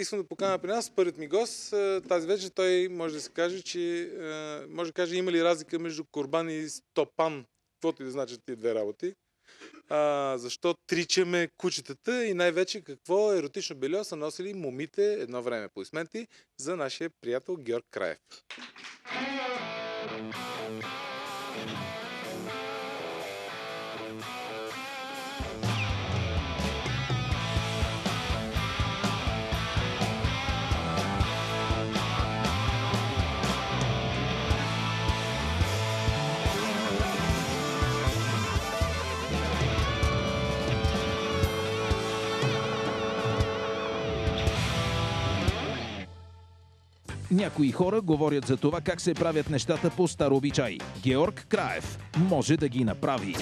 искам да поканя при нас първият ми гост. Тази вечер той може да се каже, че може да каже има ли разлика между Курбан и Стопан, каквото и да значат тия две работи. Защо тричаме кучетата и най-вече какво еротично бельо са носили момите едно време. Аплодисменти за нашия приятел Георг Краев. Някои хора говорят за това как се правят нещата по стар обичай. Георг Краев може да ги направи.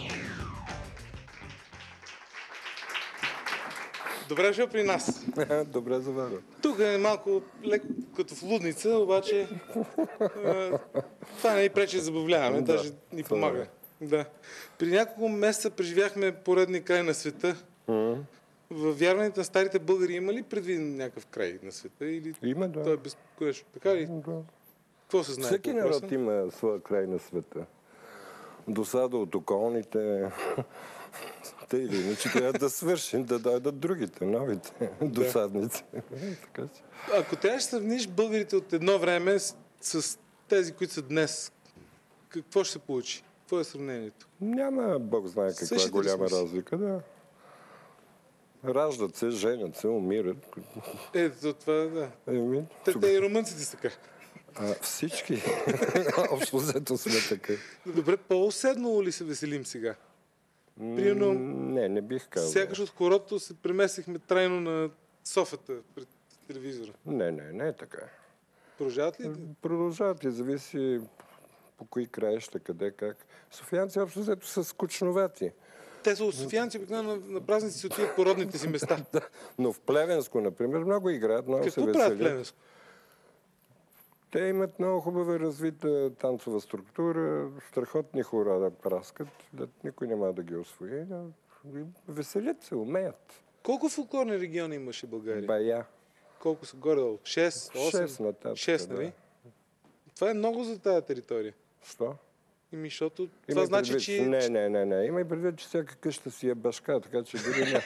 Добре дошъл при нас. Добре заваря. Тук е малко леко като в лудница, обаче това не ни пречи да забавляваме, даже ни помага. Да. При няколко месеца преживяхме поредни край на света. Във вярването на старите българи има ли предвиден някакъв край на света? Или има, да. Той е безконечно. Така ли? Да. Какво се знае? Всеки народ има своя край на света. Досада от околните. Те или иначе трябва да свършим, да дойдат другите, новите досадници. Ако трябва да сравниш българите от едно време с тези, които са днес, какво ще се получи? Какво е сравнението? Няма, Бог знае каква голяма разлика, да. Раждат се, женят се, умират. Ето това, да. Те и румънците са така. Всички. Общо взето сме така. Добре, по-уседнало ли се веселим сега? Примерно, не бих казал. Сякаш от хорото се преместихме трайно на софата пред телевизора. Не е така. Продължават ли? Продължават и зависи по кои краища, къде, как. Софиянци общо взето са скучновати. Те са софиянци, обикновено на празници си отиват по родните си места. Да, но в Плевенско, например, много играят, много какво се веселят. правят в Плевенско? Те имат много хубава развита танцова структура, страхотни хора да праскат, да никой няма да ги освои. Да, веселят се, умеят. Колко фолклорни региони имаше в България? Бая. Колко са горе-долу? 6, 8? 6 нататък. 6, нали? Да. Това е много за тази територия. Що? Защото това значи, че... Не. Има и предвид, че всяка къща си е башка, така че дори няма.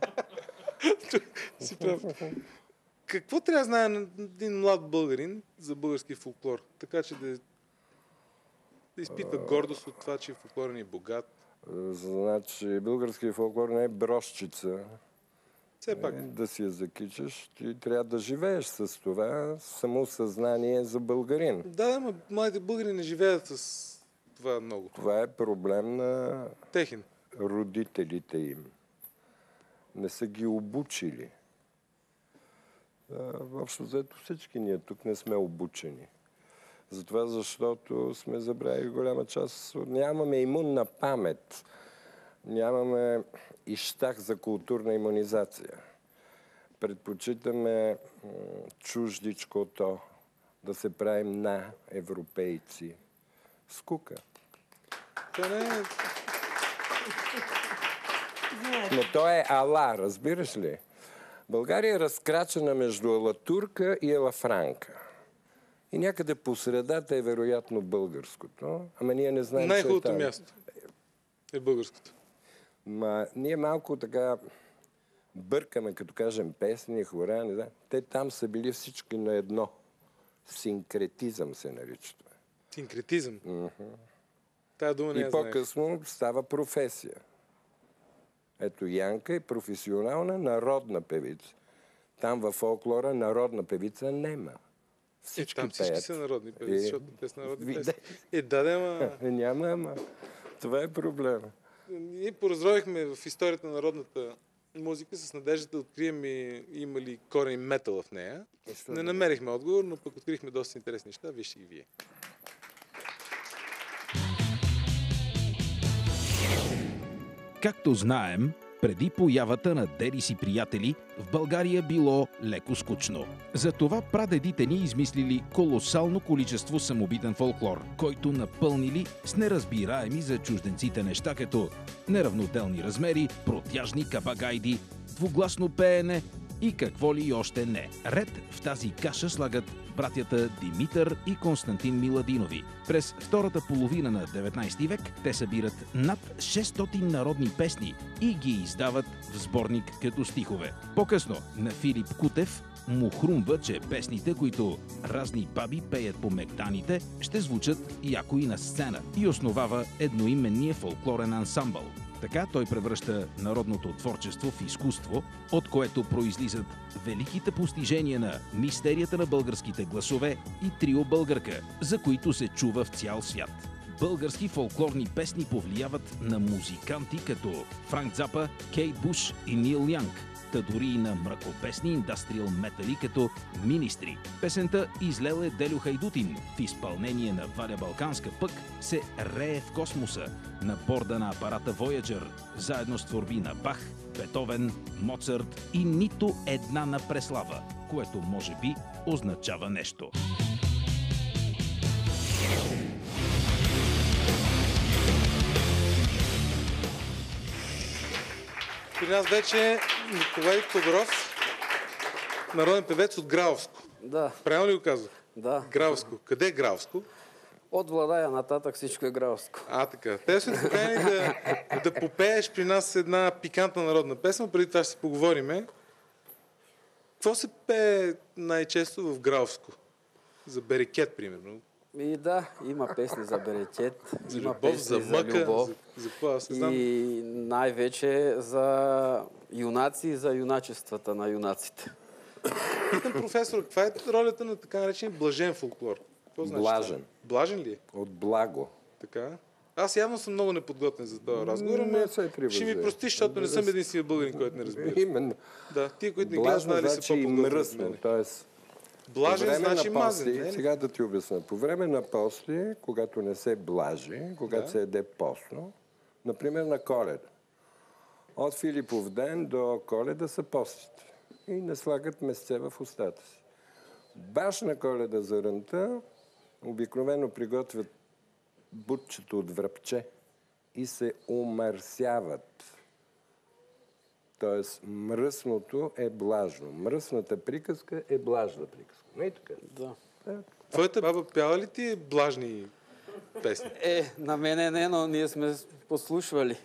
Си прав. Какво трябва да знае един млад българин за български фолклор? Така че да изпитва гордост от това, че фолклорът ни е богат. Значи, български фолклор не е брошчица. Все пак. Да си я закичаш, ти трябва да живееш с това самосъзнание за българин. Да, но младите българи не живеят с това много. Това е проблем на техен. Родителите им. Не са ги обучили. Въобще взето всички ние тук не сме обучени. Затова, защото сме забравили голяма част. Нямаме имунна памет. Нямаме ищах за културна имунизация. Предпочитаме чуждичкото, да се правим на европейци. Скука. Но то е ала, разбираш ли? България е разкрачена между алатурка и алафранка. И някъде по средата е вероятно българското. Ама ние не знаем, че е там. Най-хубавото място е българското. Ние малко така бъркаме, като кажем песни, хора, не знам. Те там са били всички на едно. Синкретизъм се нарича. Синкретизъм? Тая дума не и по-късно става професия. Ето Янка е професионална народна певица. Там във фолклора народна певица нема. Всички там всички пеят. Са народни певици, защото те са народни певици. Няма, ама. Това е проблема. Ние поразровихме в историята на народната музика с надеждата да открием има ли корен метал в нея. Не намерихме отговор, но пък открихме доста интересни неща. Вижте и вие. Както знаем, преди появата на Дери си приятели, в България било леко скучно. Затова прадедите ни измислили колосално количество самобитен фолклор, който напълнили с неразбираеми за чужденците неща като неравноделни размери, протяжни кабагайди, двугласно пеене, и какво ли още не. Ред в тази каша слагат братята Димитър и Константин Миладинови. През втората половина на 19 век те събират над 600 народни песни и ги издават в сборник като стихове. По-късно на Филип Кутев му хрумва, че песните, които разни баби пеят по мегданите, ще звучат яко и на сцена и основава едноименния фолклорен ансамбъл. Така той превръща народното творчество в изкуство, от което произлизат великите постижения на мистерията на българските гласове и трио Българка, за които се чува в цял свят. Български фолклорни песни повлияват на музиканти като Франк Запа, Кейт Буш и Нил Янг, та дори и на мракопесни индастриал метали като Министри. Песента «Излел е Делю Хайдутин» в изпълнение на Валя Балканска пък се рее в космоса на борда на апарата Voyager, заедно с творби на Бах, Бетовен, Моцарт и нито една на преслава, което може би означава нещо. При нас вече Николай Тодоров, народен певец от Граовско. Да, Правилно ли го казвах? да. Граовско. Къде е Граовско? От Владая нататък всичко е графско. Така. Те са поканени да попееш при нас една пикантна народна песен, преди това ще си поговориме. Какво се пее най-често в Граовско? За берекет, примерно. И да, има песни за берекет, За има любов, песни за мъка, любов. за какво, аз не знам. И най-вече за юнаци и за юначествата на юнаците. Питам професор, каква е ролята на така наречен блажен фолклор? Какво значи Блажен. това? Блажен ли е? От благо. Така. Аз явно съм много неподготвен за този разговор, но Не се тревожи. ще ми простиш, защото не съм единствения българин, който не разбира. Именно. Да, тия, които не гледат, Блажно знали са значи и по-подготвени от мръсно. мен. Тоест, Блажен по време значи на мазен. пости, Не е ли? сега да ти обясня. По време на пости, когато не се блажи, когато Да. се еде постно, например на Коледа. От Филипов ден до Коледа са постите. И не слагат месце в устата си. Баш на Коледа за рънта обикновено приготвят бутчето от връбче и се умърсяват. Тоест, мръсното е блажно. Мръсната приказка е блажна приказка. Не е така? Да. Твоята баба пяла ли ти блажни песни? На мене не, но ние сме послушвали.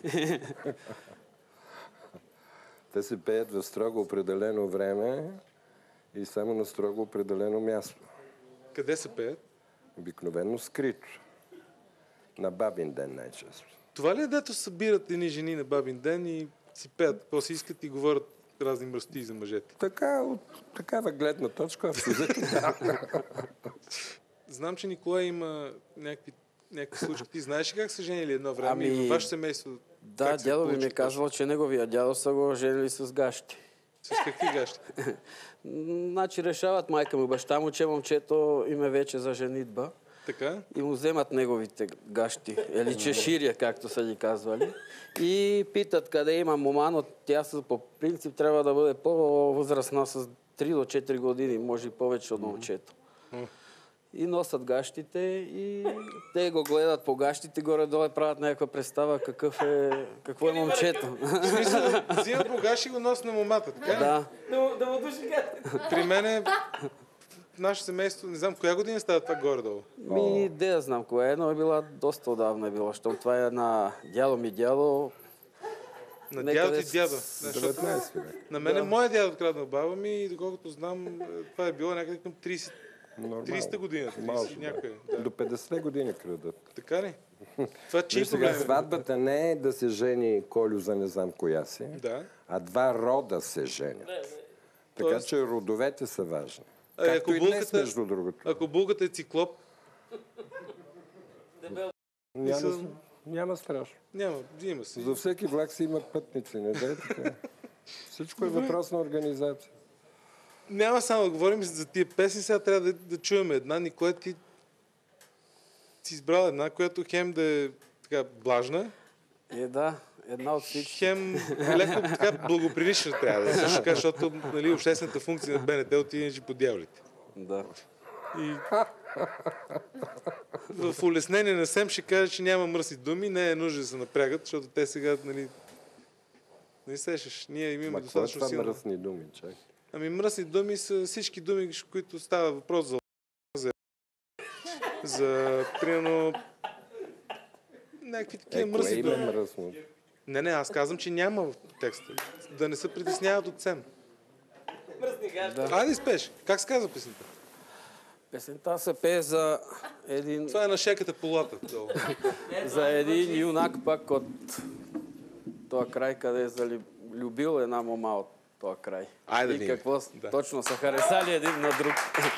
Те се пеят в строго определено време и само на строго определено място. Къде се пеят? Обикновено скрито. На бабин ден най-често. Това ли е, дето събират едни жени на бабин ден и си пеят какво си искат и говорят разни мръсти за мъжете? Така, от такава гледна точка, абсолютно да. Знам, че Николай има някакви случаи. Ти знаеш ли как са женили едно време и във ваше семейство? Да, как се дядо ми получи ми казвал, че неговия дядо са го женили с гащи. С какви гащи? Значи решават майка му, баща му, че момчето им е вече за женитба. Така? И му вземат неговите гащи, или чеширия, както са ги казвали. И питат къде има мома, но тя по принцип трябва да бъде по-възрастна с 3 до 4 години, може и повече от момчето. И носят гащите и те го гледат по гащите, горе-долу правят някаква представа какво е момчето. В смисъл, взима по гащи и го носи на момата, така ли? Да. Да му души гащите. При мен в наше семейство, не знам, коя година става това горе-долу? Де да знам кое е, но е била доста отдавна е било, защото това е на дядо ми дядо. На Некъде дядо ти дядо. с- Защото 19 век. на мен моя дядо откраднал баба ми и доколкото знам, това е било някъде към 30-та година. 30 Може, някъде. До 50 години крадат. Така ли? Това чий Виж сега, проблем е? сватбата не е да се жени Колю за не знам коя си, Да. а два рода се женят. Така Тоест- че родовете са важни. Ако Както и днес, булката- между другото. Ако булката е циклоп, Няма страшно. има си. За всеки влак си има пътници, не дай така. Всичко е въпрос на организация. Няма само да говорим за тия песни, сега трябва да чуем една. Николай, ти си избрал една, която хем да е така блажна, Да, една от всички. хем леко така благоприлична трябва да е. Също така, защото нали, обществената функция на БНТ отиде по дяволите. Да. И в улеснение на СЕМ ще кажа, че няма мръсни думи, не е нужно да се напрягат, защото те сега, нали, не сещаш, ние имаме Ма какво е достатъчно това силно. мръсни думи, чай? Ами мръсни думи са всички думи, които става въпрос за примерно някакви такива Кое мръсни име думи. мръсно? Не, аз казвам, че няма в текста. Да не се притесняват от Сем. Айде изпеш. Как се казва песента? Песента се пее за един... Това е на шеката полата. За един юнак пак от този край, къде е залюбил една мома от този край. Айде и видим. какво Да. точно са харесали един на друг.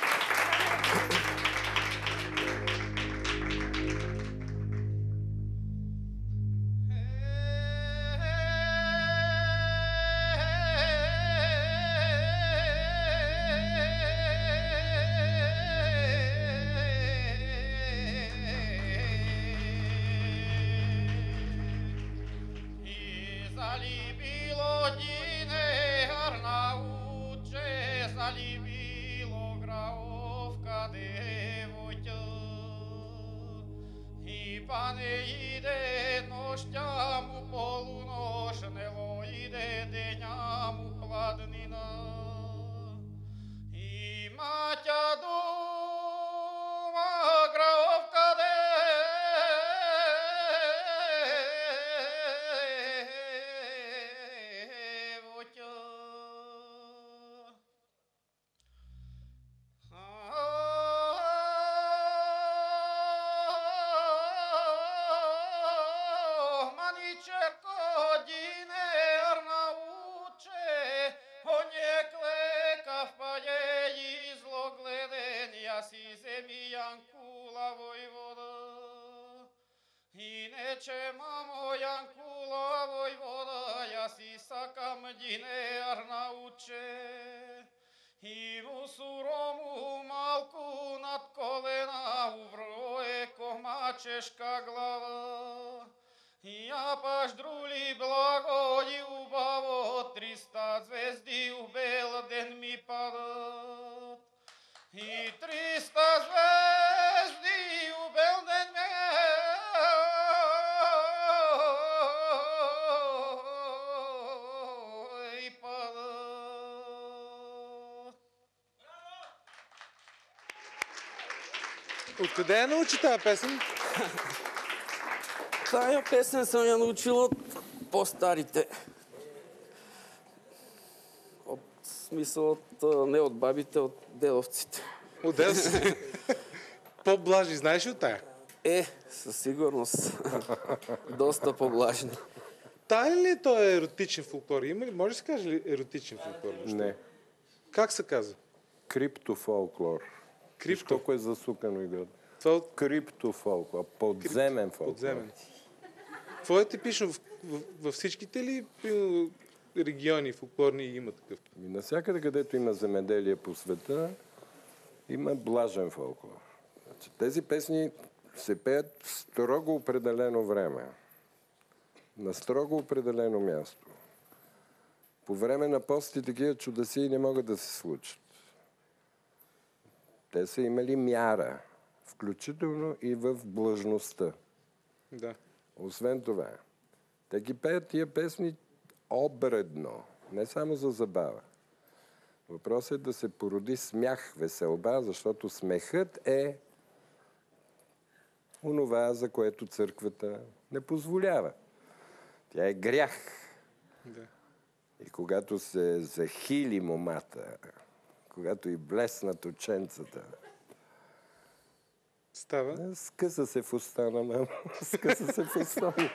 Чешка глава, я пождрули благо и убаво, 300 звезди в бел ден ми падат. И 300 звезди в бел ден ми падат. Откъде я научи тази песен? Тая песен съм я научил от по-старите. От смисъл, не от бабите, от дедовците. Отдел си. По-блажи, знаеш ли от тая? Със сигурност. Доста по-влажни. Тая ли е този еротичен фолклор? Има ли? Може да се каже ли еротичен фолклор? Не. Как се казва? Криптофолклор. Крипто. Толко е засукано играта. Това от Криптофолклор. Подземен фолклор. подземен. Това е типично във всичките ли примерно, региони фолклорни има такъв? И навсякъде, където има земеделие по света, има блажен фолклор. Значи, тези песни се пеят в строго определено време. На строго определено място. По време на пости такива чудесии не могат да се случат. Те са имали мяра, включително и в блажността. Да. Освен това, те ги пеят тия песни обредно, не само за забава. Въпросът е да се породи смях, веселба, защото смехът е онова, за което църквата не позволява. Тя е грях. Да. И когато се захили момата, когато и блеснат оченцата, Става. скъса се в устана, мамо. Скъса се в устана.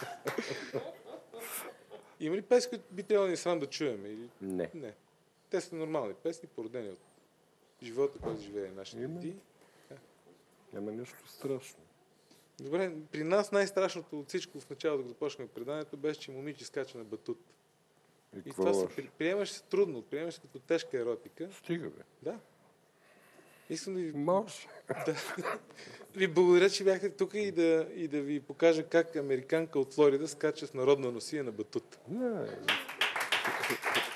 Има ли песни, които би трябвало ни срам да чуем? Или... Не. Не. Те са нормални песни, породени от живота, който живее нашите Има. деди. Няма нищо страшно. Добре, при нас най-страшното от всичко в началото, да започнем преданието, беше, че момиче скача на батут. И И какво това се лошо? приемаш се трудно, приемаш се като тежка еротика. Стига, бе. Да. Искам да ви, Може. ви благодаря, че бяхте тук и да ви покажа как американка от Флорида скача в народна носия на батут. Не.